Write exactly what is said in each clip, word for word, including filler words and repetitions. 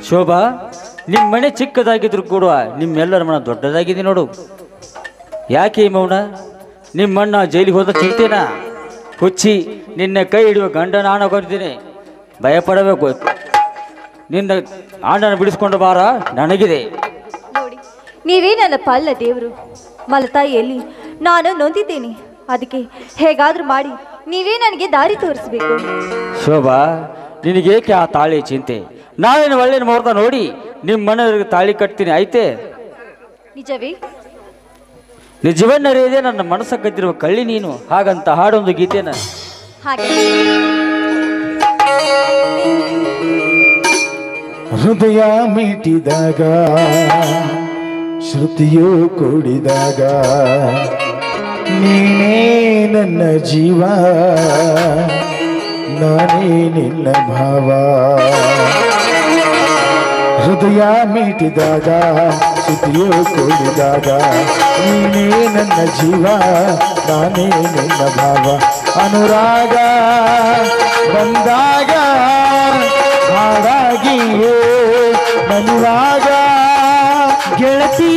ಶೋಭಾ, ನಿಮ್ಮ ಮನೆ ಚಿಕ್ಕದಾಗಿದ್ರು ಕೂಡ ನಿಮ್ಮೆಲ್ಲರ ಮನ ದೊಡ್ಡದಾಗಿದೆ ನೋಡು. ಯಾಕೆ ಈ ಮೌನ? ನಿಮ್ಮಣ್ಣ ಜೈಲಿಗೆ ಹೋದ ಚಿಂತೆನಾ? ಹುಚ್ಚಿ, ನಿನ್ನ ಕೈ ಹಿಡಿಯುವ ಗಂಡ ನಾನು ಕೊಡ್ತೀನಿ, ಭಯಪಡಬೇಕು. ನಿನ್ನ ಆಂಡನ ಬಿಡಿಸ್ಕೊಂಡು ಬಾರ ನನಗಿದೆ. ನೋಡಿ, ನೀವೇ ನನ್ನ ಪಾಲ ದೇವರು. ಮಲತಾಯಿಯಲ್ಲಿ ನಾನು ನೊಂದಿದ್ದೇನೆ. ಅದಕ್ಕೆ ಹೇಗಾದ್ರೂ ಮಾಡಿ ನೀವೇ ನನಗೆ ದಾರಿ ತೋರಿಸ್ಬೇಕು. ಶೋಭಾ, ನಿನಗೇಕೆ ಆ ತಾಳಿ ಚಿಂತೆ? ನಾವೇನು ಒಳ್ಳೆ ಮುಹೂರ್ತ ನೋಡಿ ನಿಮ್ಮ ಮನೆಯವರಿಗೆ ತಾಳಿ ಕಟ್ತೀನಿ, ಆಯ್ತೆ? ನಿಜವೇ? ನಿಜವನ್ನರಿಯದೆ ನನ್ನ ಮನಸ್ಸ ಕದ್ದಿರುವ ಕಳ್ಳಿ ನೀನು. ಹಾಗಂತ ಹಾಡೊಂದು ಗೀತೆನ ಹಾಗೆ ಹೃದಯ ಮೀಟಿದಾಗ ಶ್ರುತಿಯು ಕೂಡಿದಾಗ ನೀನೇ ನನ್ನ ಜೀವ, ನಾನೇ ನಿನ್ನ ಭಾವ. ಹೃದಯ ಮೀಟಿದಾಗ ಶ್ರುತಿಯು ಕೂಡಿದಾಗ ನೀನೇ ನನ್ನ ಜೀವ, ನಾನೇ ನಿನ್ನ ಭಾವ. ಅನುರಾಗ ಬಂದಾಗ ಹಾಡಾಗಿಯೇ ಮನುವಾಗ ಗೆಳತಿ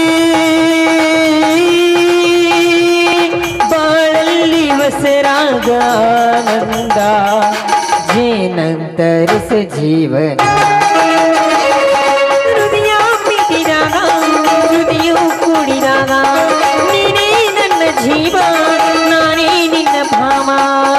ಬಾಳಲ್ಲಿ ವಸರಾಗ ನಂದ ಜೇನಂತರಿಸ ಜೀವನ. ಹೃದಯ ಮಿಟಿದಾಗ ಹೃದಯವು ಕೂಡಿದಾಗ ನೀನೇ ನನ್ನ ಜೀವ, ನಾನೇ ನಿನ್ನ ಭಾಮ.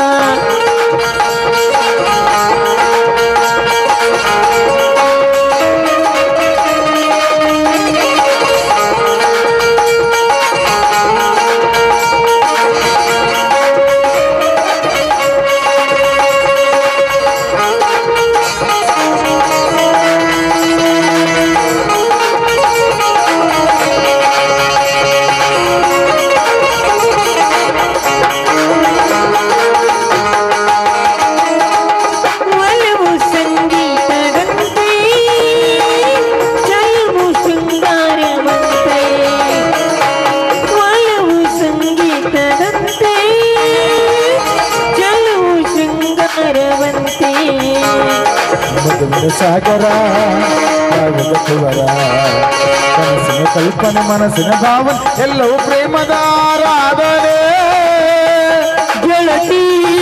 ಸಾಗರ ಕನಸಿನ ಕಲ್ಪನೆ ಮನಸ್ಸಿನ ಭಾವನೆ ಎಲ್ಲವೂ ಪ್ರೇಮದ ಆರಾಧನೆ. ಗೆಳತಿ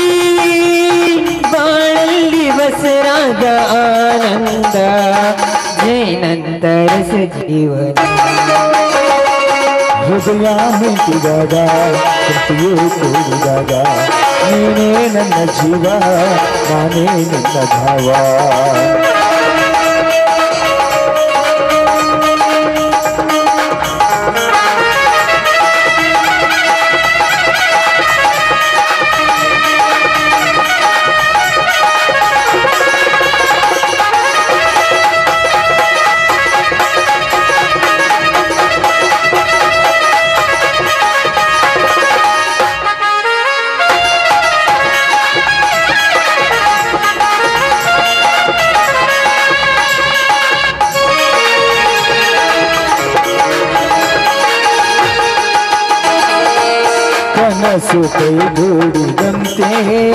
ಬಾಳಲ್ಲಿ ಬಸರಾಗ ಆನಂದ ಜೇನಂತರಸ ಜೀವನ. ಹೃದಯ ಮಿಟಿದಾಗ ಶ್ರುತಿಯು ಕೂಡಿದಾಗ ನೀನೇ ನನ್ನ ಜೀವ, ನಾನೇ ನಿನ್ನ ಭಾವ. ಕನಸು ಕೈಗೂಡಿದಂತೆ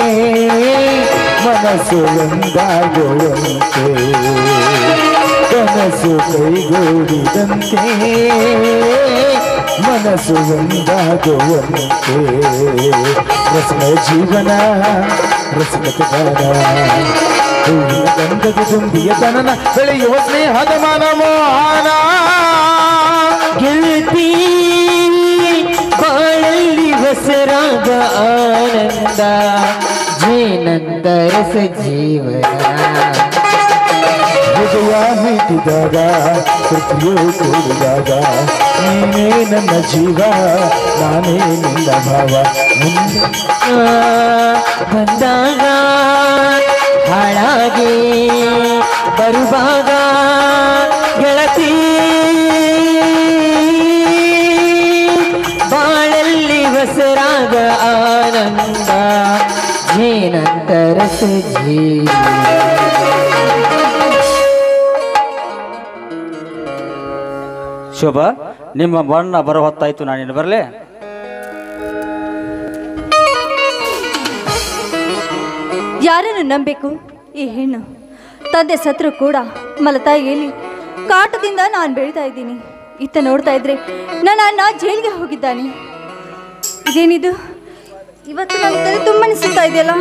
ಮನಸ್ಸು ಒಂದಾಗುವಂತೆ, ಕನಸು ಕೈಗೂಡಿದಂತೆ ಮನಸ್ಸು ಒಂದಾಗುವಂತೆ. ರಸನ ಜೀವನ ರಸಮತ ಗಾನ, ಹೂವಿನ ಗಂಧದ ತುಂಬಿಯ ತನನ ಬೆಳೆಯುವ ಸ್ನೇಹದ ಮನಮೋಹನ. ಗೆಳತಿ ಬಾಳಲ್ಲಿ ಬಸರಾಗ ಆನಂದ ಜೇನಂತರಸ ಜೀವನ. ಹೃದಯ ಮಿಟಿದಾಗ ಶ್ರುತಿಯು ಕೂಡಿದಾಗ ನೀನೇ ನನ್ನ ಜೀವ, ನಾನೇ ನಿನ್ನ ಭಾವ. ಬಂದಾಗ ಹಾಳಾಗಿ ಬರುವಾಗ ಗೆಳತಿ ಬಾಳಲ್ಲಿ ಬಸರಾಗ ಆನಂದ ಜೇನಂತರಸ ಜೀವ. ಶೋಭಾ, ನಿಮ್ಮ ಬಣ್ಣ ಬರೋ ಹೊತ್ತಾಯ್ತು, ನಾನೇನು ಬರಲೇ? ಯಾರನ್ನು ನಂಬೇಕು? ಈ ಹೆಣ್ಣು ತಂದೆ ಸತ್ರು ಕೂಡ ಮಲತಾಯಿಯಲ್ಲಿ ಕಾಟದಿಂದ ನಾನು ಬೆಳೀತಾ ಇದ್ದೀನಿ. ಇತ್ತ ನೋಡ್ತಾ ಇದ್ರೆ ನನ್ನ ಅಣ್ಣ ಜೈಲಿಗೆ ಹೋಗಿದ್ದಾನೆ. ಇದೇನಿದು, ಇವತ್ತು ನನ್ನ ತಲೆ ತುಂಬ ಅನಿಸುತ್ತಾ ಇದೆಯಲ್ಲ.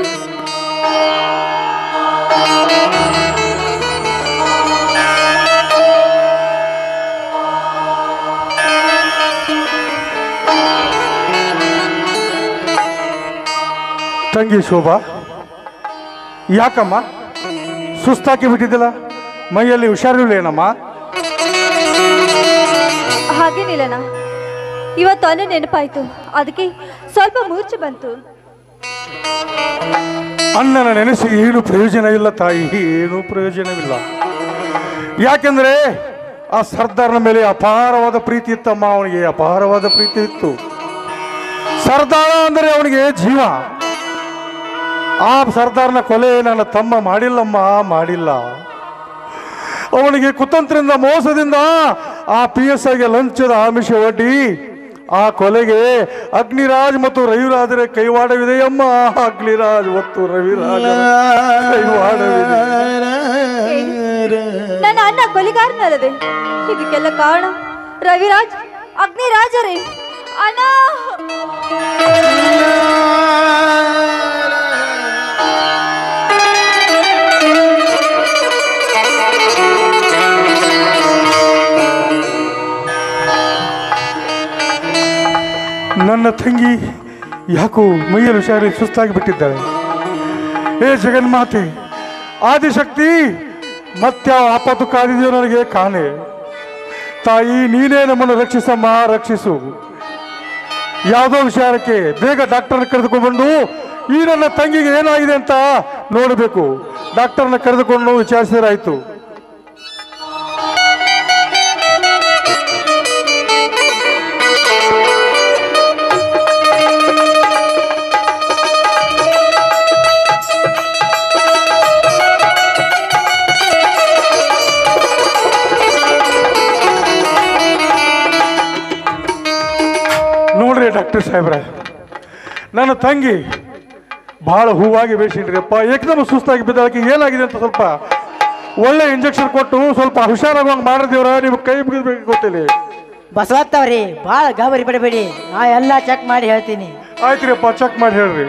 ತಂಗಿ ಶೋಭಾ, ಯಾಕಮ್ಮ ಸುಸ್ತಾಕಿ ಬಿಟ್ಟಿದ್ದಿಲ್ಲ? ಮೈಯಲ್ಲಿ ಹುಷಾರಿಲ್ಲ ಏನಮ್ಮ? ಹಾಗೇನಿಲ್ಲಣ್ಣ, ಇವತ್ತು ಅನ್ನ ನೆನಪಾಯ್ತು, ಅದಕ್ಕೆ ಸ್ವಲ್ಪ ಮೂರ್ಛೆ ಬಂತು. ಅಣ್ಣನ ನೆನೆಸಿ ಏನು ಪ್ರಯೋಜನ ಇಲ್ಲ ತಾಯಿ, ಏನು ಪ್ರಯೋಜನವಿಲ್ಲ. ಯಾಕೆಂದ್ರೆ ಆ ಸರ್ದಾರ್ನ ಮೇಲೆ ಅಪಾರವಾದ ಪ್ರೀತಿ ಇತ್ತಮ್ಮ. ಅವನಿಗೆ ಅಪಾರವಾದ ಪ್ರೀತಿ ಇತ್ತು. ಸರ್ದಾರ ಅಂದರೆ ಅವನಿಗೆ ಜೀವ. ಆ ಸರ್ದಾರ್ನ ಕೊಲೆ ನನ್ನ ತಮ್ಮ ಮಾಡಿಲ್ಲಮ್ಮ, ಮಾಡಿಲ್ಲ. ಅವನಿಗೆ ಕುತಂತ್ರದಿಂದ ಮೋಸದಿಂದ ಆ ಪಿ ಎಸ್ ಐಗೆ ಲಂಚದ ಆಮಿಷ ಒಡ್ಡಿ ಆ ಕೊಲೆಗೆ ಅಗ್ನಿರಾಜ್ ಮತ್ತು ರವಿರಾಜರ ಕೈವಾಡವಿದೆಯಮ್ಮ. ಅಗ್ನಿರಾಜ್ ಮತ್ತು ರವಿರಾಜ ಕೈವಾಡವಿದೆ. ನನ್ನ ಅಣ್ಣ ಕೊಲೆಗಾರನಲ್ಲದೆ ಇದಕ್ಕೆಲ್ಲ ಕಾರಣ ರವಿರಾಜ್, ಅಗ್ನಿರಾಜರೇ. ಅಣ್ಣ, ನನ್ನ ತಂಗಿ ಯಾಕೋ ಮೈಯಲ್ಲಿ ಹುಷಾರಿ ಸುಸ್ತಾಗಿ ಬಿಟ್ಟಿದ್ದಾಳೆ. ಏ ಜಗನ್ಮಾತೆ ಆದಿಶಕ್ತಿ, ಮತ್ಯಾವ ಆಪತ್ತು ಕಾದಿದೆಯೋ ನನಗೆ ಕಾಣೆ. ತಾಯಿ ನೀನೇ ನಮ್ಮನ್ನು ರಕ್ಷಿಸಮ್ಮ, ರಕ್ಷಿಸು. ಯಾವುದೋ ವಿಚಾರಕ್ಕೆ ಬೇಗ ಡಾಕ್ಟರ್ನ ಕರೆದುಕೊಂಡು ಈ ನನ್ನ ತಂಗಿಗೆ ಏನಾಗಿದೆ ಅಂತ ನೋಡಬೇಕು. ಡಾಕ್ಟರ್ನ ಕರೆದುಕೊಂಡು ವಿಚಾರಿಸಿದ್ರಾಯ್ತು. ನೋಡ್ರಿ ಡಾಕ್ಟರ್ ಸಾಹೇಬ್ರ, ನನ್ನ ತಂಗಿ ಬಹಳ ಹೂವಾಗಿ ಬೇಯಿಸಿನ್ರಿ ಅಪ್ಪ. ಏಕದಮ್ ಸುಸ್ತಾಗಿ ಬಿದ್ದಾಳಕ್ಕೆ ಏನಾಗಿದೆ ಅಂತ ಸ್ವಲ್ಪ ಒಳ್ಳೆ ಇಂಜೆಕ್ಷನ್ ಕೊಟ್ಟು ಸ್ವಲ್ಪ ಹುಷಾರಾಗುವಂಗೆ ಮಾಡಿದೇವ್ರ. ನೀವು ಕೈ ಮುಗಿದ್ಬೇಕು ಗೊತ್ತಿಲ್ಲ. ಬಸವತ್ತವ್ರಿ ಭಾಳ ಗಾಬರಿ ಪಡಬೇಡಿ, ನಾ ಎಲ್ಲ ಚೆಕ್ ಮಾಡಿ ಹೇಳ್ತೀನಿ. ಆಯ್ತ್ರಿ ಅಪ್ಪ, ಚೆಕ್ ಮಾಡಿ ಹೇಳ್ರಿ.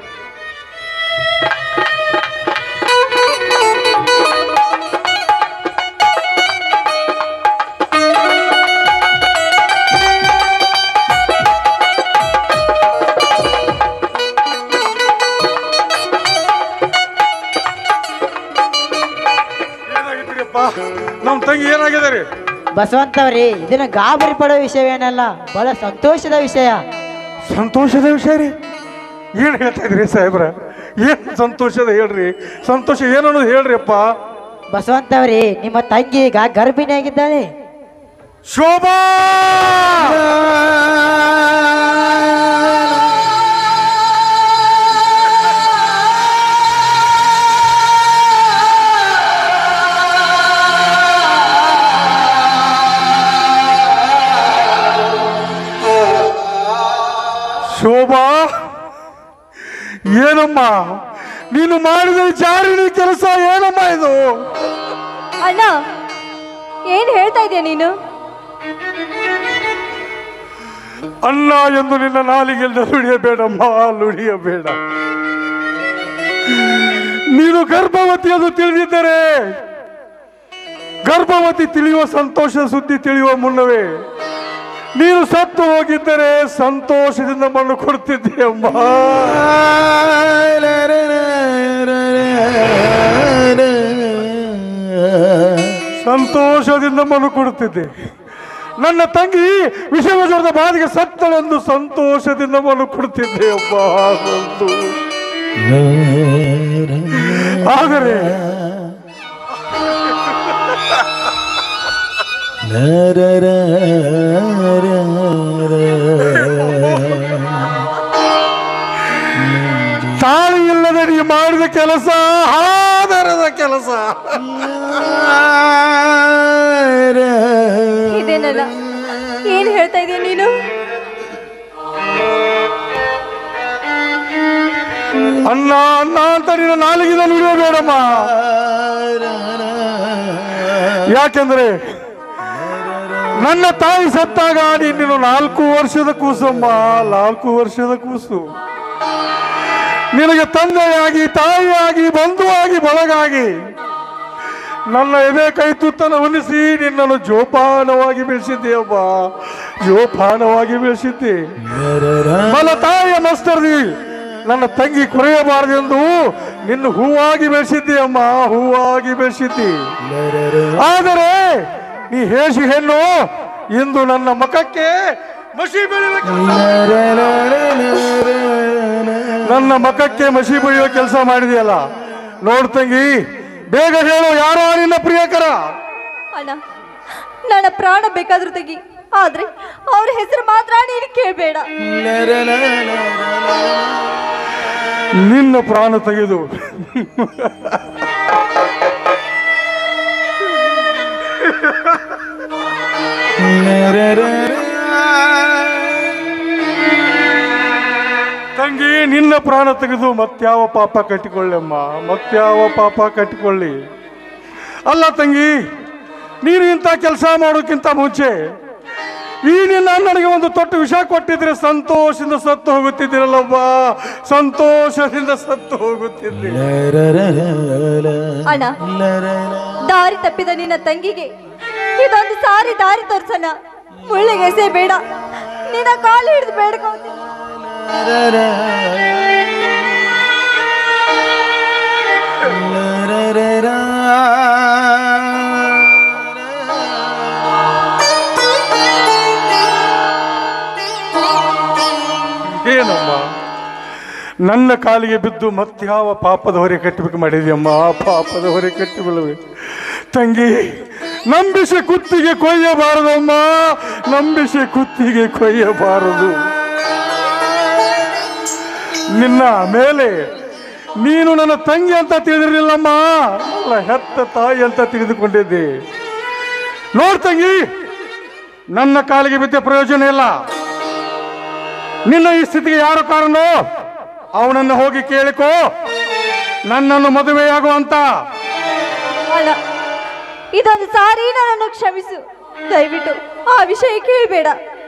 ನಮ್ ತಂಗಿ ಏನಾಗಿದೆ ರೀ? ಬಸವಂತವ್ರಿ ಇದನ್ನ ಗಾಬರಿ ಪಡೋ ವಿಷಯವೇನಲ್ಲ, ಬಹಳ ಸಂತೋಷದ ವಿಷಯ. ಸಂತೋಷದ ವಿಷಯ ರೀ? ಏನ್ ಹೇಳ್ತಾ ಇದ್ರಿ ಸಾಹೇಬ್ರ? ಏನ್ ಸಂತೋಷದ ಹೇಳ್ರಿ, ಸಂತೋಷ ಏನನ್ನೋದು ಹೇಳ್ರಿ ಅಪ್ಪ. ಬಸವಂತವ್ರಿ ನಿಮ್ಮ ತಂಗಿ ಈಗ ಗರ್ಭಿಣಿಯಾಗಿದ್ದಾಳೆ. ಶೋಭಾ, ಶೋಭಾ, ಏನಮ್ಮ ನೀನು ಮಾಡಿದ ಜಾರಿಣಿ ಕೆಲಸ ಏನಮ್ಮ ಇದು? ಅಣ್ಣ, ಏನ್ ಹೇಳ್ತಾ ಇದೀಯ ನೀನು? ಅಣ್ಣ ಎಂದು ನಿನ್ನ ನಾಲಿಗೆಲ್ಲ ನುಡಿಯಬೇಡಮ್ಮ, ನುಡಿಯಬೇಡ. ನೀನು ಗರ್ಭವತಿ ಎಂದು ತಿಳಿದಿದ್ದರೆ, ಗರ್ಭವತಿ ತಿಳಿಯುವ ಸಂತೋಷದ ಸುದ್ದಿ ತಿಳಿಯುವ ಮುನ್ನವೇ ನೀನು ಸತ್ತು ಹೋಗಿದ್ದರೆ ಸಂತೋಷದಿಂದ ಮಣ್ಣು ಕೊಡ್ತಿದ್ದೆ ಅಮ್ಮ. ಸಂತೋಷದಿಂದ ಮಣ್ಣು ಕೊಡುತ್ತಿದ್ದೆ. ನನ್ನ ತಂಗಿ ವಿಷಮಜ್ವರದ ಬಾಧೆಗೆ ಸತ್ತಳೆಂದು ಸಂತೋಷದಿಂದ ಮಣ್ಣು ಕೊಡ್ತಿದ್ದೆ ಅಮ್ಮ. ಆದರೆ ತಾಳಿ ಇಲ್ಲದೆ ನೀ ಮಾಡಿದ ಕೆಲಸ ಆಧಾರದ ಕೆಲಸ. ಇದೇನಲ್ಲ, ಏನ್ ಹೇಳ್ತಾ ಇದೀಯ ನೀನು? ಅಣ್ಣ ಅಣ್ಣ ಅಂತ ನಿನ್ನ ನಾಲಿಗೆದ ನುಡಿಯಬೇಡಮ್ಮ. ಯಾಕೆಂದ್ರೆ ನನ್ನ ತಾಯಿ ಸತ್ತಾಗ ನೀನು ನಾಲ್ಕು ವರ್ಷದ ಕೂಸಮ್ಮ, ನಾಲ್ಕು ವರ್ಷದ ಕೂಸು. ನಿನಗೆ ತಂದೆಯಾಗಿ, ತಾಯಿಯಾಗಿ, ಬಂಧುವಾಗಿ, ಬಳಗಾಗಿ ನನ್ನ ಎದೆ ಕೈ ತುತ್ತನ್ನು ಹೊಲಿಸಿ ನಿನ್ನನ್ನು ಜೋಪಾನವಾಗಿ ಬೆಳೆಸಿದ್ದೆಯಮ್ಮ, ಜೋಪಾನವಾಗಿ ಬೆಳೆಸಿದ್ದೆ. ನನ್ನ ತಾಯಿಯ ಮಸ್ತರ್ದಿ ನನ್ನ ತಂಗಿ ಕೊರೆಯಬಾರದೆಂದು ನಿನ್ನ ಹೂವಾಗಿ ಬೆಳೆಸಿದ್ದೀಯಮ್ಮ, ಹೂವಾಗಿ ಬೆಳೆಸಿದ್ದಿ. ಆದರೆ ನೀ ಹೇಸಿ ಹೆಣ್ಣು ಇಂದು ನನ್ನ ಮಖಕ್ಕೆ ಮಸಿ ಬೆಳೆಯುವ ನನ್ನ ಮಖಕ್ಕೆ ಮಸಿ ಬೆಳೆಯುವ ಕೆಲಸ ಮಾಡಿದೆಯಲ್ಲ. ನೋಡ್ ತಂಗಿ, ಬೇಗ ಹೇಳು, ಯಾರೋ ನಿನ್ನ ಪ್ರಿಯಕರ? ಅಣ್ಣ, ನನ್ನ ಪ್ರಾಣ ಬೇಕಾದ್ರೂ ತೆಗಿ, ಆದ್ರೆ ಅವ್ರ ಹೆಸರು ಮಾತ್ರ ನೀನು ಕೇಳಬೇಡ. ನಿನ್ನ ಪ್ರಾಣ ತೆಗೆದು ತಂಗಿ, ನಿನ್ನ ಪ್ರಾಣ ತೆಗೆದು ಮತ್ಯಾವ ಪಾಪ ಕಟ್ಟಿಕೊಳ್ಳಮ್ಮ, ಮತ್ಯಾವ ಪಾಪ ಕಟ್ಟಿಕೊಳ್ಳಿ. ಅಲ್ಲ ತಂಗಿ, ನೀನು ಇಂಥ ಕೆಲಸ ಮಾಡೋಕ್ಕಿಂತ ಮುಂಚೆ ಈ ನಿನ್ನ ಅಣ್ಣನಿಗೆ ಒಂದು ತೊಟ್ಟು ವಿಷ ಕೊಟ್ಟಿದ್ರೆ ಸಂತೋಷದಿಂದ ಸತ್ತು ಹೋಗುತ್ತಿದ್ದಿರಲ್ಲವ್ವ, ಸಂತೋಷದಿಂದ ಸತ್ತು ಹೋಗುತ್ತಿದ್ದೆ. ಅಣ್ಣ, ದಾರಿ ತಪ್ಪಿದ ನಿನ್ನ ತಂಗಿಗೆ ಇದೊಂದು ಸಾರಿ ದಾರಿ ತೋರ್ಸನ. ಮುಳ್ಳಿಗೆ ಎಸೆ ಬೇಡ, ನಿನ್ನ ಕಾಲು ಹಿಡಿದು ಬೇಡ್ಕೋತೀನಿ. ಏನಮ್ಮ, ನನ್ನ ಕಾಲಿಗೆ ಬಿದ್ದು ಮತ್ಯಾವ ಪಾಪದ ಹೊರೆ ಕಟ್ಟಬೇಕು ಮಾಡಿದ್ಯಮ್ಮ, ಪಾಪದ ಹೊರೆ ಕಟ್ಟಿಬಿಡುವೆ. ತಂಗಿ, ನಂಬಿಸಿ ಕುತ್ತಿಗೆ ಕೊಯ್ಯಬಾರದಮ್ಮ, ನಂಬಿಸಿ ಕುತ್ತಿಗೆ ಕೊಯ್ಯಬಾರದು. ನಿನ್ನ ಮೇಲೆ ನೀನು ನನ್ನ ತಂಗಿ ಅಂತ ತಿಳಿದಿರಲಿಲ್ಲಮ್ಮ, ಅಲ್ಲ ಹೆತ್ತ ತಾಯಿ ಅಂತ ತಿಳಿದುಕೊಂಡಿದ್ದೆ. ನೋಡ್ ತಂಗಿ, ನನ್ನ ಕಾಲಿಗೆ ಬಿದ್ದ ಪ್ರಯೋಜನ ಇಲ್ಲ. ನಿನ್ನ ಈ ಸ್ಥಿತಿಗೆ ಯಾರು ಕಾರಣ? ಅವನನ್ನು ಹೋಗಿ ಕೇಳಿಕೋ, ನನ್ನನ್ನು ಮದುವೆಯಾಗುವಂತ. ಅಲ್ಲ, ಇದೊಂದು ಸಾರಿ ನನ್ನನ್ನು ಕ್ಷಮಿಸು, ದಯವಿಟ್ಟು ಆ ವಿಷಯ ಕೇಳಬೇಡ.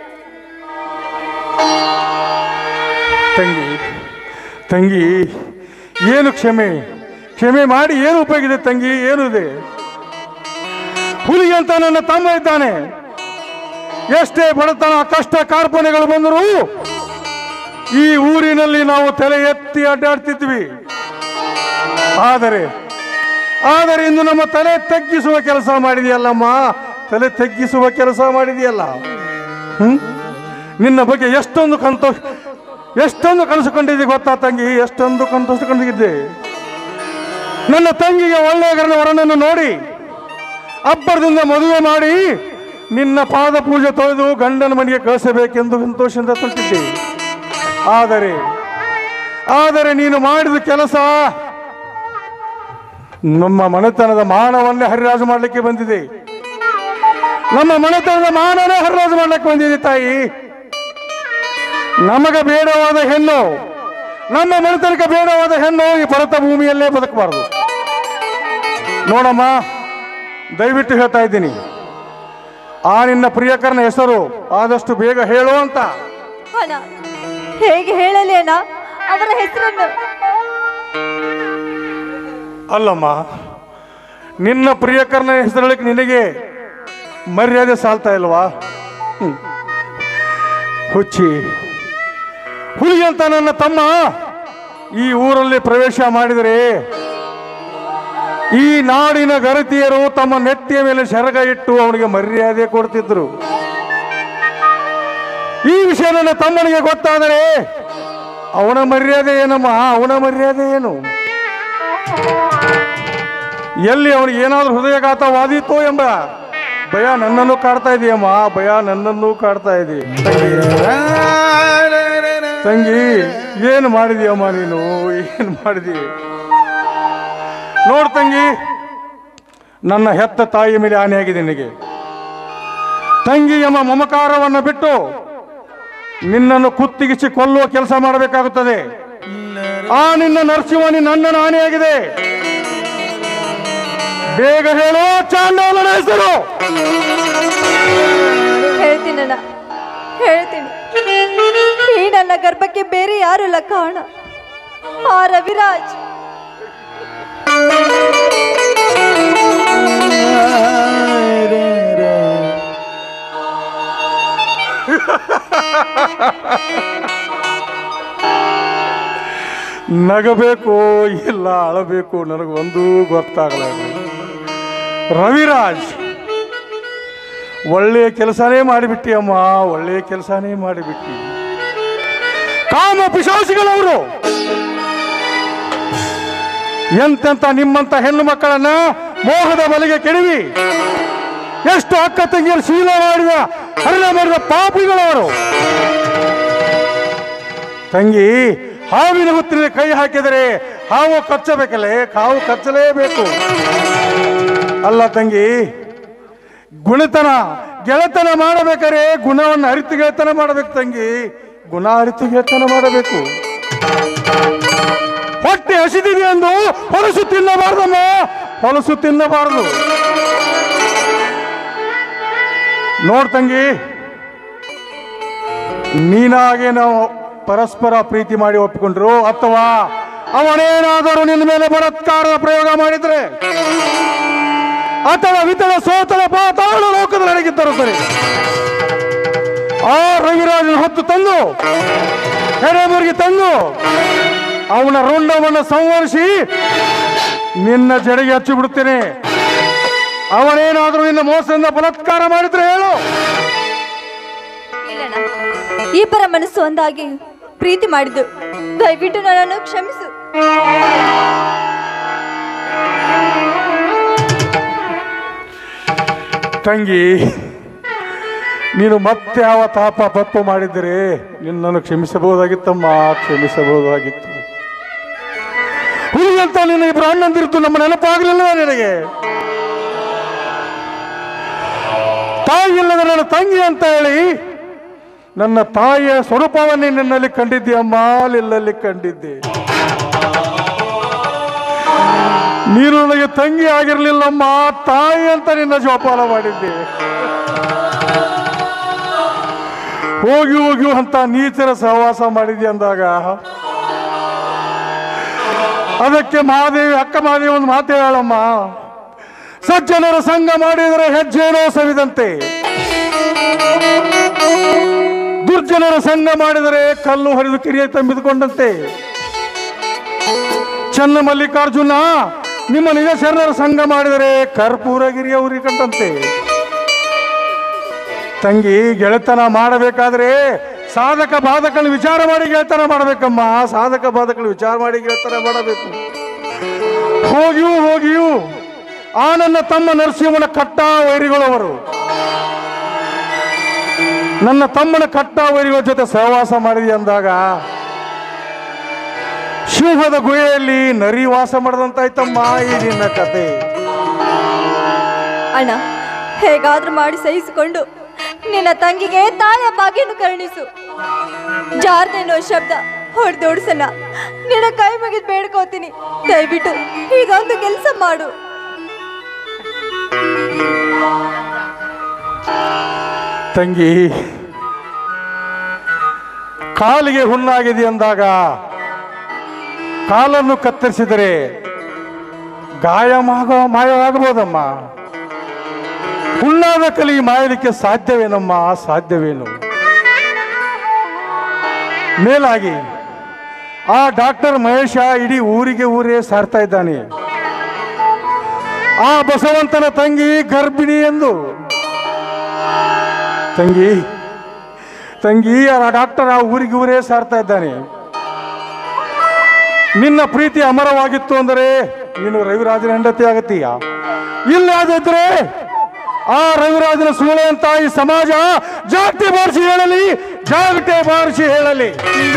ತಂಗಿ ತಂಗಿ ಏನು ಕ್ಷಮೆ? ಕ್ಷಮೆ ಮಾಡಿ ಏನು ಉಪಯೋಗ ಇದೆ ತಂಗಿ? ಏನು ಇದೆ? ಹುಲಿಗೆ ಅಂತ ನನ್ನ ತಮ್ಮ ಇದ್ದಾನೆ. ಎಷ್ಟೇ ಬಡತನ, ಕಷ್ಟ, ಕಾರ್ಪಣ್ಯಗಳು ಬಂದರೂ ಈ ಊರಿನಲ್ಲಿ ನಾವು ತಲೆ ಎತ್ತಿ ಅಡ್ಡಾಡ್ತಿದ್ವಿ. ಆದರೆ ಆದರೆ ಇಂದು ನಮ್ಮ ತಲೆ ತಗ್ಗಿಸುವ ಕೆಲಸ ಮಾಡಿದೆಯಲ್ಲಮ್ಮ, ತಲೆ ತಗ್ಗಿಸುವ ಕೆಲಸ ಮಾಡಿದೆಯಲ್ಲ. ಹ್ಮ್ ನಿನ್ನ ಬಗ್ಗೆ ಎಷ್ಟೊಂದು ಸಂತೋಷ, ಎಷ್ಟೊಂದು ಕನಸುಕೊಂಡಿದ್ದೆ ಗೊತ್ತಾ ತಂಗಿ? ಎಷ್ಟೊಂದು ಕನಸುಕೊಂಡಿದ್ದೆ. ನನ್ನ ತಂಗಿಗೆ ಒಳ್ಳೆಯ ವರನನ್ನು ನೋಡಿ ಅಬ್ಬರದಿಂದ ಮದುವೆ ಮಾಡಿ ನಿನ್ನ ಪಾದ ಪೂಜೆ ತೊಳೆದು ಗಂಡನ ಮನೆಗೆ ಕಳಿಸಬೇಕೆಂದು ಸಂತೋಷದಿಂದ ತೊಟ್ಟಿದ್ದೆ. ಆದರೆ ಆದರೆ ನೀನು ಮಾಡಿದ ಕೆಲಸ ನಮ್ಮ ಮನೆತನದ ಮಾನವನ್ನೇ ಹರಿರಾಜು ಮಾಡಲಿಕ್ಕೆ ಬಂದಿದೆ. ನಮ್ಮ ಮನೆತನದ ಮಾನವನೇ ಹರಿರಾಜು ಮಾಡಲಿಕ್ಕೆ ಬಂದಿದೆ ತಾಯಿ. ನಮಗೆ ಬೇಡವಾದ ಹೆಣ್ಣು, ನಮ್ಮ ಮನೆತನಕ್ಕೆ ಬೇಡವಾದ ಹೆಣ್ಣು ಈ ಭರತ ಭೂಮಿಯಲ್ಲೇ ಬದುಕಬಾರದು. ನೋಡಮ್ಮ, ದಯವಿಟ್ಟು ಹೇಳ್ತಾ ಇದ್ದೀನಿ, ಆ ನಿನ್ನ ಪ್ರಿಯಕರನ ಹೆಸರು ಆದಷ್ಟು ಬೇಗ ಹೇಳು ಅಂತ. ಅಣ್ಣ, ಹೇಗೆ ಹೇಳಲಿ ಅಣ್ಣ ಅವರ ಹೆಸರನ್ನು? ಅಲ್ಲಮ್ಮ, ನಿನ್ನ ಪ್ರಿಯಕರನ ಹೆಸರಳಿಕ್ಕೆ ನಿನಗೆ ಮರ್ಯಾದೆ ಸಾಲ್ತಾ ಇಲ್ವಾ? ಹ್ಮ್. ಹುಚ್ಚಿ, ಹುಲಿ ಅಂತ ನನ್ನ ತಮ್ಮ ಈ ಊರಲ್ಲಿ ಪ್ರವೇಶ ಮಾಡಿದರೆ ಈ ನಾಡಿನ ಗರತಿಯರು ತಮ್ಮ ನೆತ್ತಿಯ ಮೇಲೆ ಸೆರಗ ಇಟ್ಟು ಅವನಿಗೆ ಮರ್ಯಾದೆ ಕೊಡ್ತಿದ್ರು. ಈ ವಿಷಯ ನನ್ನ ತಮ್ಮನಿಗೆ ಗೊತ್ತಾದರೆ ಅವನ ಮರ್ಯಾದೆ ಏನಮ್ಮ, ಅವನ ಮರ್ಯಾದೆ ಏನು? ಎಲ್ಲಿ ಅವನಿಗೆ ಏನಾದ್ರೂ ಹೃದಯಘಾತವಾದೀತೋ ಎಂಬ ಭಯ ನನ್ನನ್ನು ಕಾಡ್ತಾ ಇದೆಯಮ್ಮ, ಭಯ ನನ್ನನ್ನು ಕಾಡ್ತಾ ಇದೆ. ತಂಗಿ, ಏನು ಮಾಡಿದೀಯಮ್ಮ ನೀನು? ಏನು ಮಾಡಿದಿ? ನೋಡ್ ತಂಗಿ, ನನ್ನ ಹೆತ್ತ ತಾಯಿಯ ಮೇಲೆ ಹಾನಿಯಾಗಿದೆ ನಿನಗೆ. ತಂಗಿ ಎಂಬ ಮಮಕಾರವನ್ನು ಬಿಟ್ಟು ನಿನ್ನನ್ನು ಕುತ್ತಿಗಿಸಿ ಕೊಲ್ಲುವ ಕೆಲಸ ಮಾಡಬೇಕಾಗುತ್ತದೆ. ಆ ನಿನ್ನ ನರಸಿಂಹನಿ ನನ್ನನ್ನು ಹಾನಿಯಾಗಿದೆ. ಬೇಗ ಹೇಳು ಚಾಂಡಾಲನ ಹೆಸರು. ಹೇಳ್ತೀನಣ್ಣ, ಹೇಳ್ತೀನಿ. ಈ ನನ್ನ ಗರ್ಭಕ್ಕೆ ಬೇರೆ ಯಾರಲ್ಲ ಕಾರಣ, ಆ ರವಿರಾಜ್. ನಗಬೇಕು ಇಲ್ಲ ಅಳಬೇಕು ನನಗೆ ಒಂದೂ ಗೊತ್ತಾಗಲ್ಲ. ರವಿರಾಜ್ ಒಳ್ಳೆಯ ಕೆಲಸನೇ ಮಾಡಿಬಿಟ್ಟಿ ಅಮ್ಮ, ಒಳ್ಳೆಯ ಕೆಲಸನೇ ಮಾಡಿಬಿಟ್ಟಿ. ಕಾಮ ಪಿಶಾಚಿಗಳವರು ಎಂತೆಂತ ನಿಮ್ಮಂತ ಹೆಣ್ಣು ಮಕ್ಕಳನ್ನ ಮೋಹದ ಬಲೆಗೆ ಕೆಡವಿ ಎಷ್ಟು ಅಕ್ಕ ತಂಗಿಯರು ಶೀಲ ಮಾಡಿದ ಹರಣ ಮಾಡಿದ ಪಾಪಿಗಳವರು. ತಂಗಿ, ಹಾವಿನ ಹುತ್ತಿನ ಕೈ ಹಾಕಿದರೆ ಹಾವು ಕಚ್ಚಬೇಕಲ್ಲೇ, ಹಾವು ಕಚ್ಚಲೇಬೇಕು. ಅಲ್ಲ ತಂಗಿ, ಗುಣತನ ಗೆಳೆತನ ಮಾಡಬೇಕಾರೆ ಗುಣವನ್ನು ಅರಿತು ಗೆಳೆತನ ಮಾಡಬೇಕು ತಂಗಿ, ಗುಣ ಅರಿತು ಗೆಳೆತನ ಮಾಡಬೇಕು. ಹೊಟ್ಟೆ ಹಸಿದಿದೆ ಎಂದು ಹೊಲಸು ತಿನ್ನಬಾರ್ದಮ್ಮ, ಹೊಲಸು ತಿನ್ನಬಾರದು. ನೋಡ್ ತಂಗಿ, ನೀನಾಗೆ ನಾವು ಪರಸ್ಪರ ಪ್ರೀತಿ ಮಾಡಿ ಒಪ್ಪಿಕೊಂಡ್ರು ಅಥವಾ ಅವನೇನಾದರೂ ನಿನ್ನ ಮೇಲೆ ಬಲಾತ್ಕಾರದ ಪ್ರಯೋಗ ಮಾಡಿದ್ರೆ ಅಥವಾ ವಿತಳ ಸೋತಳ ಪಾತಾಳ ಲೋಕದಲ್ಲಿ ಅಡಗಿದ್ದರು ಸರಿ, ಆ ರವಿರಾಜನ ಹೊತ್ತು ತಂದು ಹೆರೆಮುರಿಗೆ ತಂದು ಅವನ ರುಂಡವನ್ನು ಸಂವರಿಸಿ ನಿನ್ನ ಜಡೆಗೆ ಹಚ್ಚಿ ಬಿಡುತ್ತೇನೆ. ಅವನೇನಾದರೂ ನಿನ್ನ ಮೋಸದಿಂದ ಬಲಾತ್ಕಾರ ಮಾಡಿದ್ರೆ ಹೇಳು. ಇಬ್ಬರ ಮನಸ್ಸು ಒಂದಾಗಿ ಪ್ರೀತಿ ಮಾಡಿದ್ದು, ದಯವಿಟ್ಟು ನನ್ನನ್ನು ಕ್ಷಮಿಸು. ತಂಗಿ, ನೀನು ಮತ್ತೆ ಯಾವ ತಾಪ ತಪ್ಪು ಮಾಡಿದರೆ ನಿನ್ನನ್ನು ಕ್ಷಮಿಸಬಹುದಾಗಿತ್ತಮ್ಮ, ಕ್ಷಮಿಸಬಹುದಾಗಿತ್ತು. ಹುಲಿಯಂತ ನಿನ್ನ ಇಬ್ಬರು ಅಣ್ಣಂದಿರುತ್ತು ನಮ್ಮ ನೆನಪಾಗಲಿಲ್ಲ ನಿನಗೆ. ತಾಯಿ ಇಲ್ಲದ ನನ್ನ ತಂಗಿ ಅಂತ ಹೇಳಿ ನನ್ನ ತಾಯಿಯ ಸ್ವರೂಪವನ್ನೇ ನಿನ್ನಲ್ಲಿ ಕಂಡಿದ್ದೆ ಅಮ್ಮ, ನಿನ್ನಲ್ಲಿ ಕಂಡಿದ್ದೆ. ನೀನು ನನಗೆ ತಂಗಿ ಆಗಿರ್ಲಿಲ್ಲಮ್ಮ, ತಾಯಿ ಅಂತ ನಿನ್ನ ಜೋಪಾನ ಮಾಡಿದ್ದೆ. ಹೋಗಿ ಹೋಗಿ ಅಂತ ನೀಚರ ಸಹವಾಸ ಮಾಡಿದ್ದೆ ಅಂದಾಗ ಅದಕ್ಕೆ ಮಹಾದೇವಿ, ಅಕ್ಕ ಮಹಾದೇವಿ ಒಂದು ಮಾತು ಹೇಳಮ್ಮ, ಸಜ್ಜನರ ಸಂಘ ಮಾಡಿದರೆ ಹೆಜ್ಜೆನೋ ಸವಿದಂತೆ, ದುರ್ಜನರ ಸಂಘ ಮಾಡಿದರೆ ಕಲ್ಲು ಹರಿದು ಕಿರಿಯ ತಂಬಿದುಕೊಂಡಂತೆ. ಚನ್ನ ಮಲ್ಲಿಕಾರ್ಜುನ ನಿಮ್ಮ ನಿಜ ಶರಣರ ಸಂಘ ಮಾಡಿದರೆ ಕರ್ಪೂರ ಗಿರಿಯ ಉರಿ ಕಂಡಂತೆ. ತಂಗಿ, ಗೆಳೆತನ ಮಾಡಬೇಕಾದ್ರೆ ಸಾಧಕ ಬಾಧಕಗಳನ್ನು ವಿಚಾರ ಮಾಡಿ ಗೆಳೆತನ ಮಾಡಬೇಕಮ್ಮ, ಸಾಧಕ ಬಾಧಕಗಳನ್ನು ವಿಚಾರ ಮಾಡಿ ಗೆಳೆತನ ಮಾಡಬೇಕು. ಹೋಗಿಯೂ ಹೋಗಿಯೂ ಆ ನನ್ನ ತಮ್ಮ ನರಸಿಂಹನ ಕಟ್ಟ ವೈರಿಗಳವರು ನನ್ನ ತಮ್ಮನ ಕಟ್ಟ ವೈರಿಗಳ ಜೊತೆ ಸಹವಾಸ ಮಾಡಿದೆ ಅಂದಾಗ ಸಿಂಹದ ಗುಹೆಯಲ್ಲಿ ನರಿ ವಾಸ ಮಾಡದಂತಾಯ್ತಮ್ಮ ಈ ನಿನ್ನ ಕತೆ. ಅಣ್ಣ, ಹೇಗಾದ್ರೂ ಮಾಡಿ ಸಹಿಸಿಕೊಂಡು ನಿನ್ನ ತಂಗಿಗೆ ತಾಯ ಭಾಗ್ಯನು ಕರುಣಿಸು. ಜಾರ್ದೇನೋ ಶಬ್ದ ಹೊಡೆದೋಡ್ಸಲ್ಲ, ನಿನ್ನ ಕೈ ಮುಗಿದು ಬೇಡ್ಕೋತೀನಿ. ದಯವಿಟ್ಟು ಹೀಗೊಂದು ಕೆಲಸ ಮಾಡು. ತಂಗಿ, ಕಾಲಿಗೆ ಹುಣ್ಣಾಗಿದೆ ಅಂದಾಗ ಕಾಲನ್ನು ಕತ್ತರಿಸಿದರೆ ಗಾಯಮಾಗ ಮಾಯವಾಗಬಹುದಮ್ಮ. ಹುಣ್ಣಾದ ಕಲಿ ಮಾಯಲಿಕ್ಕೆ ಸಾಧ್ಯವೇನಮ್ಮ, ಸಾಧ್ಯವೇನು? ಮೇಲಾಗಿ ಆ ಡಾಕ್ಟರ್ ಮಹೇಶ ಇಡೀ ಊರಿಗೆ ಊರೇ ಸಾರ್ತಾ ಇದ್ದಾನೆ, ಆ ಬಸವಂತನ ತಂಗಿ ಗರ್ಭಿಣಿ ಎಂದು. ತಂಗಿ ತಂಗಿ ಆ ಡಾಕ್ಟರ್ ಆ ಊರಿಗೆ ಊರೇ ಸಾರ್ತಾ ಇದ್ದಾನೆ. ನಿನ್ನ ಪ್ರೀತಿ ಅಮರವಾಗಿತ್ತು ಅಂದರೆ ನೀನು ರವಿರಾಜನ ಹೆಂಡತಿ ಆಗತ್ತೀಯ. ಇಲ್ಲಾದಿದ್ರೆ ಆ ರವಿರಾಜನ ಸೂಳೆ ಅಂತ ಈ ಸಮಾಜ ಜಾಗಟೆ ಬಾರಿಸಿ ಹೇಳಲಿ, ಜಾಗಟೆ ಬಾರಿಸಿ ಹೇಳಲಿ.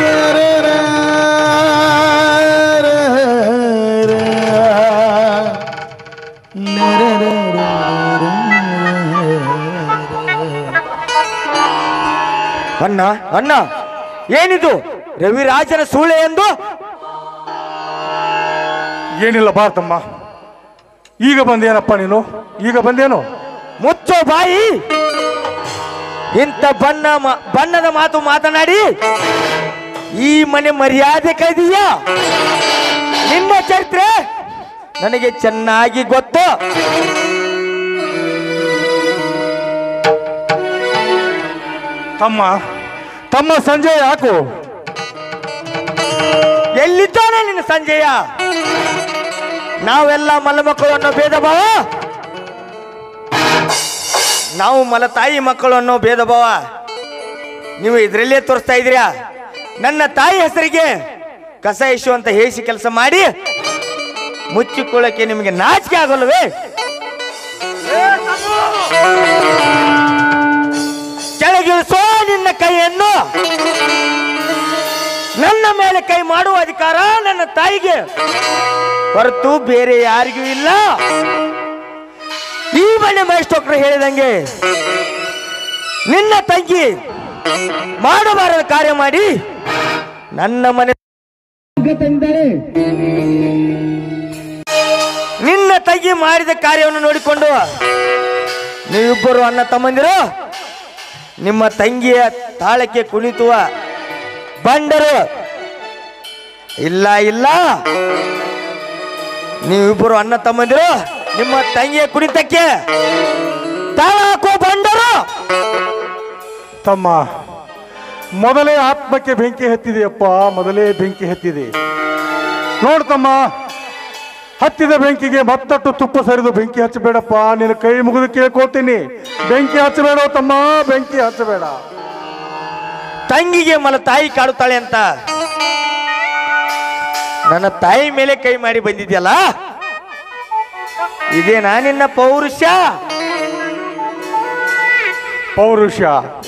ಅಣ್ಣ ಅಣ್ಣ, ಏನಿದು ರವಿರಾಜನ ಸೂಳೆ ಎಂದು? ಏನಿಲ್ಲ ಭಾರತಮ್ಮ, ಈಗ ಬಂದೇನಪ್ಪ ನೀನು? ಈಗ ಬಂದೇನು? ಮುಚ್ಚೋ ಬಾಯಿ. ಇಂಥ ಬಣ್ಣ ಬಣ್ಣದ ಮಾತು ಮಾತನಾಡಿ ಈ ಮನೆ ಮರ್ಯಾದೆ ಕೈದೀಯಾ? ನಿನ್ನ ಚರಿತ್ರೆ ನನಗೆ ಚೆನ್ನಾಗಿ ಗೊತ್ತು. ತಮ್ಮ ತಮ್ಮ ಸಂಜೆ ಯಾಕೋ? ಎಲ್ಲಿದ್ದಾನೆ ನಿನ್ನ ಸಂಜಯ? ನಾವೆಲ್ಲ ಮಲಮಕ್ಕಳು ಅನ್ನೋ ಭೇದ ಭಾವ, ನಾವು ಮಲತಾಯಿ ಮಕ್ಕಳು ಅನ್ನೋ ಭೇದ ಭಾವ ನೀವು ಇದರಲ್ಲೇ ತೋರಿಸ್ತಾ ಇದ್ದೀರಾ. ನನ್ನ ತಾಯಿ ಹೆಸರಿಗೆ ಕಸ ಇಶು ಅಂತ ಹೇಸಿ ಕೆಲಸ ಮಾಡಿ ಮುಚ್ಚಿಕೊಳ್ಳಕ್ಕೆ ನಿಮಗೆ ನಾಚಿಕೆ ಆಗಲ್ವೇ? ಕೆಳಗಿಳಿಸೋ ನಿನ್ನ ಕೈಯನ್ನು. ನನ್ನ ಮೇಲೆ ಕೈ ಮಾಡುವ ಅಧಿಕಾರ ನನ್ನ ತಾಯಿಗೆ ಹೊರತು ಬೇರೆ ಯಾರಿಗೂ ಇಲ್ಲ. ಈ ಮನೆ ಮೈಸ್ಟೋಕ್ರು ಹೇಳಿದಂಗೆ ನಿನ್ನ ತಂಗಿ ಮಾಡಬಾರದ ಕಾರ್ಯ ಮಾಡಿ ನನ್ನ ಮನೆ ನಿನ್ನ ತಂಗಿ ಮಾಡಿದ ಕಾರ್ಯವನ್ನು ನೋಡಿಕೊಂಡು ನೀವಿಬ್ಬರು ಅಣ್ಣ ತಮ್ಮಂದಿರು ನಿಮ್ಮ ತಂಗಿಯ ತಾಳಕ್ಕೆ ಕುಣಿತುವ ಬಂಡರು. ಇಲ್ಲ ಇಲ್ಲ, ನೀವಿಬ್ಬರು ಅಣ್ಣ ತಮ್ಮಂದಿರು ನಿಮ್ಮ ತಂಗಿಯ ಕುಣಿತಕ್ಕೆ ತಾಳ ಹಾಕುವ ಬಂಡರು. ತಮ್ಮ, ಮೊದಲೇ ಆತ್ಮಕ್ಕೆ ಬೆಂಕಿ ಹತ್ತಿದೆಯಪ್ಪ, ಮೊದಲೇ ಬೆಂಕಿ ಹತ್ತಿದೆ. ನೋಡ್ತಮ್ಮ, ಹತ್ತಿದ ಬೆಂಕಿಗೆ ಮತ್ತಷ್ಟು ತುಪ್ಪ ಸರಿದು ಬೆಂಕಿ ಹಚ್ಚಬೇಡಪ್ಪ. ನಿನ್ನ ಕೈ ಮುಗಿದು ಕೇಳ್ಕೊಳ್ತೀನಿ, ಬೆಂಕಿ ಹಚ್ಚಬೇಡ ತಮ್ಮ, ಬೆಂಕಿ ಹಚ್ಚಬೇಡ. ತಂಗಿಗೆ ಮಲ ತಾಯಿ ಕಾಡುತ್ತಾಳೆ ಅಂತ ನನ್ನ ತಾಯಿ ಮೇಲೆ ಕೈ ಮಾಡಿ ಬಂದಿದ್ಯಲ್ಲ, ಇದೇನಾ ನಿನ್ನ ಪೌರುಷ? ಪೌರುಷ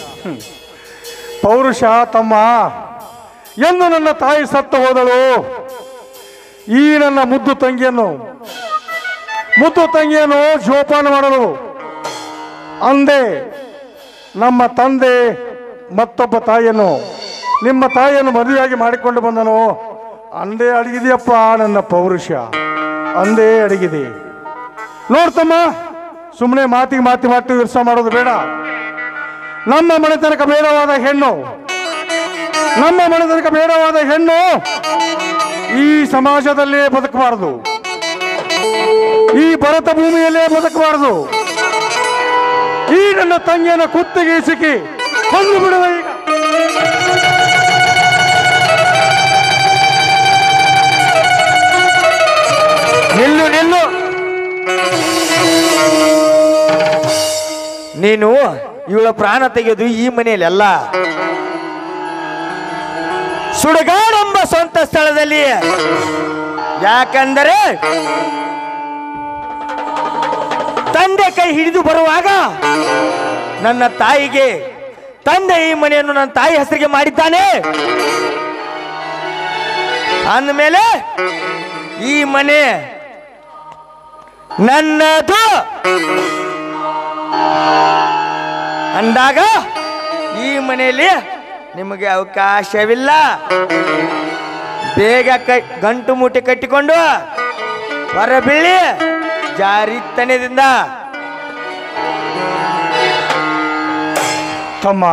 ಪೌರುಷ ತಮ್ಮ, ಎಂದು ನನ್ನ ತಾಯಿ ಸತ್ತು ಹೋದಳು, ಈ ನನ್ನ ಮುದ್ದು ತಂಗಿಯನ್ನು ಮುದ್ದು ತಂಗಿಯನ್ನು ಜೋಪಾನ ಮಾಡಲು ಅಂದೆ ನಮ್ಮ ತಂದೆ ಮತ್ತೊಬ್ಬ ತಾಯಿಯನ್ನು ನಿಮ್ಮ ತಾಯಿಯನ್ನು ಮದುವೆಯಾಗಿ ಮಾಡಿಕೊಂಡು ಬಂದನು. ಅಂದೇ ಅಡಗಿದೆಯಪ್ಪ ನನ್ನ ಪೌರುಷ, ಅಂದೇ ಅಡಗಿದೆ. ನೋಡ್ತಮ್ಮ, ಸುಮ್ಮನೆ ಮಾತಿಗೆ ಮಾತಿ ಮಾತು ವಿರ್ಸ ಮಾಡೋದು ಬೇಡ. ನಮ್ಮ ಮನೆತನಕ ಬೇಡವಾದ ಹೆಣ್ಣು ನಮ್ಮ ಮನೆತನಕ ಬೇಡವಾದ ಹೆಣ್ಣು ಈ ಸಮಾಜದಲ್ಲೇ ಬದುಕಬಾರದು, ಈ ಭರತ ಭೂಮಿಯಲ್ಲೇ ಬದುಕಬಾರದು. ಈ ನನ್ನ ತಂಗಿಯನ್ನು ಕುತ್ತಿಗೆ ಸಿಕ್ಕಿ ಕೊಂದು ಬಿಡುವ. ಈಗ ನಿಲ್ಲು ನಿಲ್ಲು, ನೀನು ಇವಳ ಪ್ರಾಣ ತೆಗೆದು ಈ ಮನೆಯಲ್ಲಿ ಅಲ್ಲ, ಸುಡಗಾಡೆಂಬ ಸ್ವಂತ ಸ್ಥಳದಲ್ಲಿ. ಯಾಕಂದರೆ ತಂದೆ ಕೈ ಹಿಡಿದು ಬರುವಾಗ ನನ್ನ ತಾಯಿಗೆ ತಂದೆ ಈ ಮನೆಯನ್ನು ನನ್ನ ತಾಯಿ ಹೆಸರಿಗೆ ಮಾಡಿದ್ದಾನೆ ಅಂದಮೇಲೆ ಈ ಮನೆ ನನ್ನದು ಅಂದಾಗ ಈ ಮನೆಯಲ್ಲಿ ನಿಮಗೆ ಅವಕಾಶವಿಲ್ಲ. ಬೇಗ ಕೈ ಗಂಟು ಮೂಟೆ ಕಟ್ಟಿಕೊಂಡು ಹೊರಬೀಳಿ ಜಾರಿತನದಿಂದ. ತಮ್ಮ,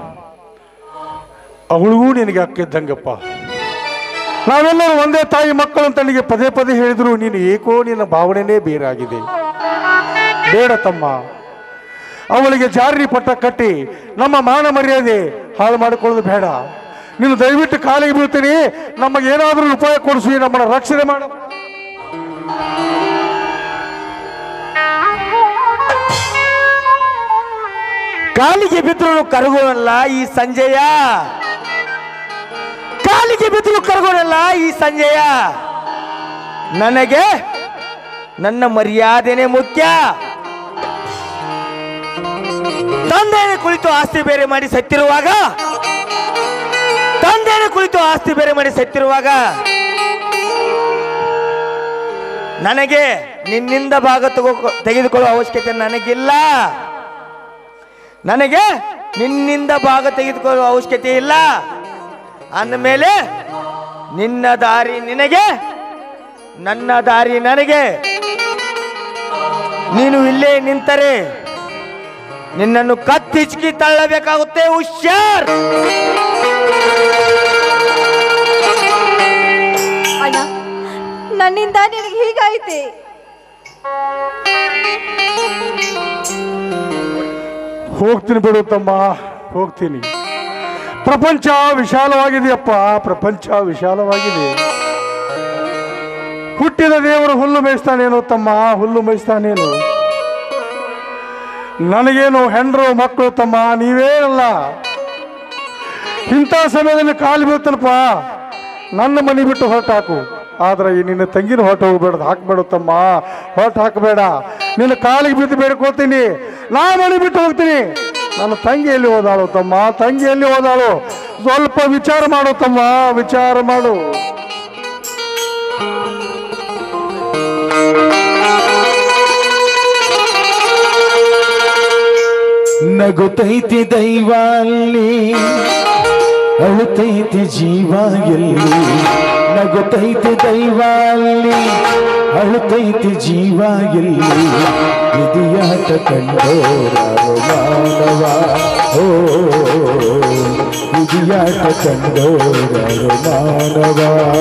ಅವಳಿಗೂ ನಿನಗೆ ಅಕ್ಕಿದ್ದಂಗಪ್ಪ. ನಾವೆಲ್ಲರೂ ಒಂದೇ ತಾಯಿ ಮಕ್ಕಳು ಅಂತ ನನಗೆ ಪದೇ ಪದೇ ಹೇಳಿದ್ರು, ನೀನು ಏಕೋ ನಿನ್ನ ಭಾವನೆನೇ ಬೇರಾಗಿದೆ. ಬೇಡ ತಮ್ಮ, ಅವಳಿಗೆ ಜಾರಿ ಪಟ್ಟ ಕಟ್ಟಿ ನಮ್ಮ ಮಾನ ಮರ್ಯಾದೆ ಹಾಳು ಮಾಡಿಕೊಳ್ಳೋದು ಬೇಡ. ನೀನು ದಯವಿಟ್ಟು ಕಾಲಿಗೆ ಬೀಳ್ತೀನಿ, ನಮಗೇನಾದ್ರೂ ಉಪಾಯ ಕೊಡಿಸಿ, ನಮ್ಮನ್ನ ರಕ್ಷಣೆ ಮಾಡ. ಕಾಲಿಗೆ ಬಿದ್ರು ಕರಗೋನಲ್ಲ ಈ ಸಂಜಯ, ಕಾಲಿಗೆ ಬಿದ್ರು ಕರಗೋನಲ್ಲ ಈ ಸಂಜಯ. ನನಗೆ ನನ್ನ ಮರ್ಯಾದೆನೇ ಮುಖ್ಯ. ತಂದೆನೇ ಕುಳಿತು ಆಸ್ತಿ ಬೇರೆ ಮಾಡಿ ಸತ್ತಿರುವಾಗ ತಂದೆನೇ ಕುಳಿತು ಆಸ್ತಿ ಬೇರೆ ಮಾಡಿ ಸತ್ತಿರುವಾಗ ನನಗೆ ನಿನ್ನಿಂದ ಭಾಗ ತಗೋ ತೆಗೆದುಕೊಳ್ಳುವ ಅವಶ್ಯಕತೆ ನನಗಿಲ್ಲ. ನನಗೆ ನಿನ್ನಿಂದ ಭಾಗ ತೆಗೆದುಕೊಳ್ಳುವ ಅವಶ್ಯಕತೆ ಇಲ್ಲ ಅಂದಮೇಲೆ ನಿನ್ನ ದಾರಿ ನಿನಗೆ, ನನ್ನ ದಾರಿ ನನಗೆ. ನೀನು ಇಲ್ಲೇ ನಿಂತರೆ ನಿನ್ನನ್ನು ಕತ್ತಿಚ್ಕಿ ತಳ್ಳಬೇಕಾಗುತ್ತೆ. ಹುಷಾರ್. ಅಣ್ಣ, ನನ್ನಿಂದ ನಿನಗೆ ಹೀಗಾಯ್ತೆ. ಹೋಗ್ತೀನಿ ಬಿಡು ತಮ್ಮ, ಹೋಗ್ತೀನಿ. ಪ್ರಪಂಚ ವಿಶಾಲವಾಗಿದೆಯಪ್ಪ, ಪ್ರಪಂಚ ವಿಶಾಲವಾಗಿದೆ. ಹುಟ್ಟಿದ ದೇವರು ಹುಲ್ಲು ಮೇಯಿಸ್ತಾನೇನು ತಮ್ಮ, ಹುಲ್ಲು ಮೇಯಿಸ್ತಾನೇನು. ನನಗೇನು ಹೆಂಡ್ರು ಮಕ್ಕಳು ತಮ್ಮ, ನೀವೇನಲ್ಲ. ಇಂಥ ಸಮಯದಲ್ಲಿ ಕಾಲು ಬೀಳ್ತಾನಪ್ಪ, ನನ್ನ ಮನೆ ಬಿಟ್ಟು ಹೊರಟು ಹಾಕು. ಆದ್ರೆ ಈ ನಿನ್ನ ತಂಗಿನ ಹೊರಟು ಹೋಗ್ಬೇಡ, ಹಾಕ್ಬೇಡ ತಮ್ಮ, ಹೊರಟು ಹಾಕಬೇಡ. ನಿನ್ನ ಕಾಲಿಗೆ ಬಿದ್ದು ಬೇಡ್ಕೊಳ್ತೀನಿ, ನಾ ಮನೆ ಬಿಟ್ಟು ಹೋಗ್ತೀನಿ. ನನ್ನ ತಂಗಿ ಎಲ್ಲಿ ಹೋದಾಳು ತಮ್ಮ, ತಂಗಿ ಎಲ್ಲಿ ಹೋದಾಳು? ಸ್ವಲ್ಪ ವಿಚಾರ ಮಾಡು ತಮ್ಮ, ವಿಚಾರ ಮಾಡು. ನಗುತ್ತೈತಿ ದೈವ ಅಲ್ಲಿ, ಅಳುತ್ತೈತಿ ಜೀವ ಎಲ್ಲಿ. ನಗುತ್ತೈತಿ ದೈವ ಅಲ್ಲಿ, ಅಳುತ್ತೈತಿ ಜೀವ ಎಲ್ಲಿ. ವಿಧಿಯಾಟ ಕಂಡೋರಾರು ಮಾನವ, ಓ ವಿಧಿಯಾಟ ಕಂಡೋರಾರು ಮಾನವ.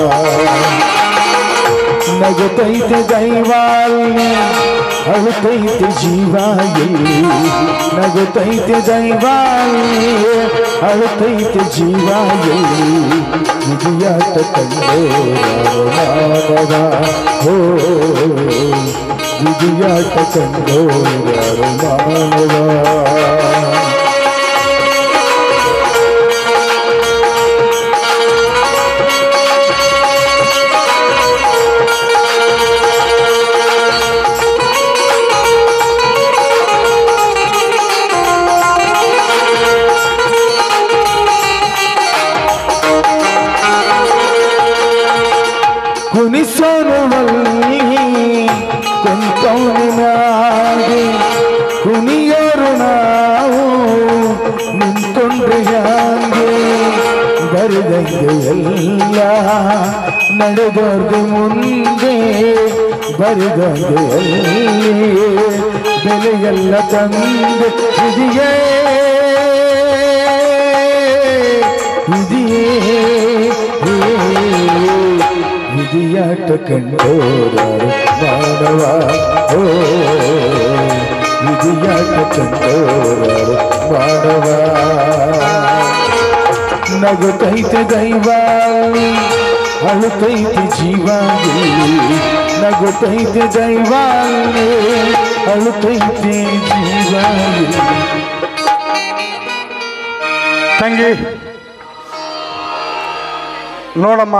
ನಗುತ್ತೈತಿ ದೈವ ಅಲ್ಲಿ, ಅಳುತ್ತೈತಿ ಜೀವ ಎಲ್ಲಿ. ನಗುತ್ತೈತಿ ದೈವ ಅಲ್ಲಿ, ಅಳುತ್ತೈತಿ ಜೀವ ಎಲ್ಲಿ. ವಿಧಿಯಾಟ ಕಂಡೋರಾರು ಮಾನವ, ಓ ವಿಧಿಯಾಟ ಕಂಡೋರಾರು ಮಾನವ. ಕುಣಿಸೋನುವಲ್ಲಿ ಕುಂತವನಿನಾಗಿ, ಕುಣಿಯೋರು ನಾವು ನಿಂತ್ಕೊಂಡ್ರೆ ಹ್ಯಾಂಗೆ. ಬರೆದಂಗೆ ಎಲ್ಲ ನಡೆದೋರ್ಗೆ ಮುಂದೆ, ಬರೆದಂಗೆ ಎಲ್ಲಿ ಬೆಲೆಯೆಲ್ಲ ತಂದೆ. ಇದೆಯೇ ಇದೆಯೇ ವಿಧಿಯಾಟ ಕಂಡೋರಾರು ಮಾನವ, ಓ ವಿಧಿಯಾಟ ಕಂಡೋರಾರು ಮಾನವ. ನಗುತ್ತೈತೆ ದೈವ, ಅಳುತ್ತೈತೆ ಜೀವ ಎಲ್ಲಿ. ನಗುತ್ತೈತೆ ದೈವ, ಅಳುತ್ತೈತೆ ಜೀವ ಎಲ್ಲಿ. ತಂಗಿ ನೋಡಮ್ಮ,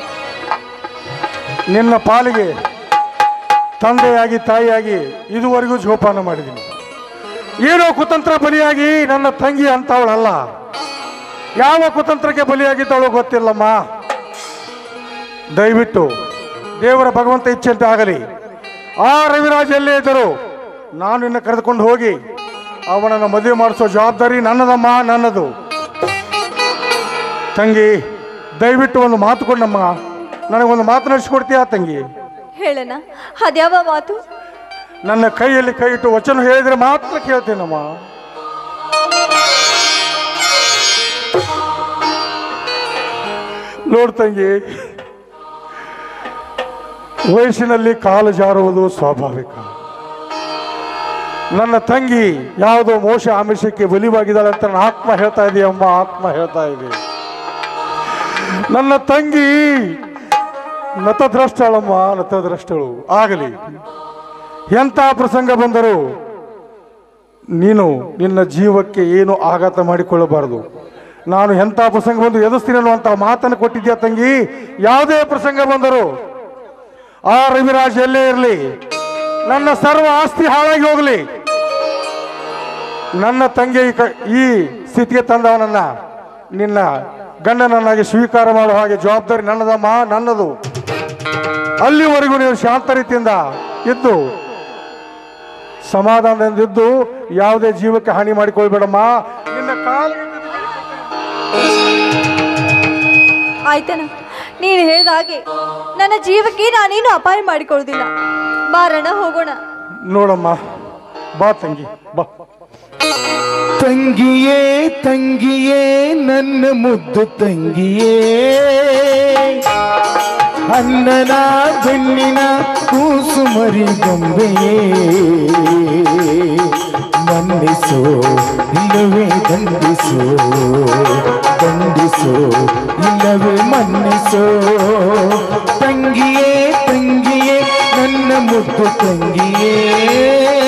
ನಿನ್ನ ಪಾಲಿಗೆ ತಂದೆಯಾಗಿ ತಾಯಿಯಾಗಿ ಇದುವರೆಗೂ ಜೋಪಾನ ಮಾಡಿದ್ದೀನಿ. ಏನೋ ಕುತಂತ್ರ ಬಲಿಯಾಗಿ ನನ್ನ ತಂಗಿ ಅಂತವಳಲ್ಲ. ಯಾವ ಕುತಂತ್ರಕ್ಕೆ ಬಲಿಯಾಗಿದ್ದವಳು ಗೊತ್ತಿಲ್ಲಮ್ಮ. ದಯವಿಟ್ಟು ದೇವರ ಭಗವಂತ ಇಚ್ಛೆಂತೆ ಆಗಲಿ. ಆ ರವಿರಾಜ್ ಎಲ್ಲೇ ಇದ್ದರು ನಾನು ನಿನ್ನ ಕರೆದುಕೊಂಡು ಹೋಗಿ ಅವನನ್ನು ಮದುವೆ ಮಾಡಿಸೋ ಜವಾಬ್ದಾರಿ ನನ್ನದಮ್ಮ, ನನ್ನದು. ತಂಗಿ ದಯವಿಟ್ಟು ಒಂದು ಮಾತು ಕೊಡಮ್ಮ, ನನಗೊಂದು ಮಾತು ನಡೆಸಿಕೊಡ್ತೀಯಾ ತಂಗಿ? ಹೇಳಣ್ಣ, ಅದ್ಯಾವ ಮಾತು? ನನ್ನ ಕೈಯಲ್ಲಿ ಕೈ ಇಟ್ಟು ವಚನ ಹೇಳಿದ್ರೆ ಮಾತ್ರ ಕೇಳ್ತೇನಮ್ಮ. ನೋಡ್ ತಂಗಿ, ವಯಸ್ಸಿನಲ್ಲಿ ಕಾಲು ಜಾರುವುದು ಸ್ವಾಭಾವಿಕ. ನನ್ನ ತಂಗಿ ಯಾವುದೋ ಮೋಸ ಆಮಿಷಕ್ಕೆ ಬಲಿವಾಗಿದ್ದಾಳೆ ಅಂತ ನನ್ನ ಆತ್ಮ ಹೇಳ್ತಾ ಇದೆಯಮ್ಮ, ಆತ್ಮ ಹೇಳ್ತಾ ಇದೆ. ನನ್ನ ತಂಗಿ ನತದ್ರಷ್ಟಳಮ್ಮ, ನತದ್ರಷ್ಟಳು. ಆಗಲಿ, ಎಂಥ ಪ್ರಸಂಗ ಬಂದರೂ ನೀನು ನಿನ್ನ ಜೀವಕ್ಕೆ ಏನು ಆಘಾತ ಮಾಡಿಕೊಳ್ಳಬಾರದು. ನಾನು ಎಂಥ ಪ್ರಸಂಗ ಬಂದು ಎದುರಿಸ್ತೀನಿ ಅನ್ನುವಂಥ ಮಾತನ್ನು ಕೊಟ್ಟಿದ್ಯಾ ತಂಗಿ. ಯಾವುದೇ ಪ್ರಸಂಗ ಬಂದರೂ ಆ ರವಿರಾಜ್ ಎಲ್ಲೇ ಇರಲಿ, ನನ್ನ ಸರ್ವ ಆಸ್ತಿ ಹಾಳಾಗಿ ಹೋಗಲಿ, ನನ್ನ ತಂಗಿ ಈ ಸ್ಥಿತಿಗೆ ತಂದವನನ್ನ ನಿನ್ನ ಗಂಡನನ್ನಾಗಿ ಸ್ವೀಕಾರ ಮಾಡುವ ಹಾಗೆ ಜವಾಬ್ದಾರಿ ನನ್ನದಮ್ಮ, ನನ್ನದು. ಅಲ್ಲಿವರೆಗೂ ನೀವು ಶಾಂತ ರೀತಿಯಿಂದ ಇದ್ದು ಸಮಾಧಾನದಿಂದ ಇದ್ದು ಯಾವುದೇ ಜೀವಕ್ಕೆ ಹಾನಿ ಮಾಡಿಕೊಳ್ಬೇಡಮ್ಮ. ನಿನ್ನ ಕಾಲಿಗೆ ಆಯ್ತಣ್ಣ, ನೀನು ಹೇಳಿದ ಹಾಗೆ ನನ್ನ ಜೀವಕ್ಕೆ ನಾನೇನು ಅಪಾಯ ಮಾಡಿಕೊಳ್ಳುವುದಿಲ್ಲ. ಬಾರಣ್ಣ, ಹೋಗೋಣ. ನೋಡಮ್ಮ ಬಾ ತಂಗಿ ಬಾ. ತಂಗಿಯೇ ತಂಗಿಯೇ ನನ್ನ ಮುದ್ದು ತಂಗಿಯೇ, ಅನ್ನನ ಬೆನ್ನಿನ ಕೂಸು ಮರಿ ಗೊಂಬೆಯೇ, ಮನ್ನಿಸೋ ಇಲ್ಲವೇ ದಂಡಿಸೋ, ದಂಡಿಸೋ ಇಲ್ಲವೇ ಮನ್ನಿಸೋ. ತಂಗಿಯೇ ತಂಗಿಯೇ ನನ್ನ ಮುದ್ದು ತಂಗಿಯೇ.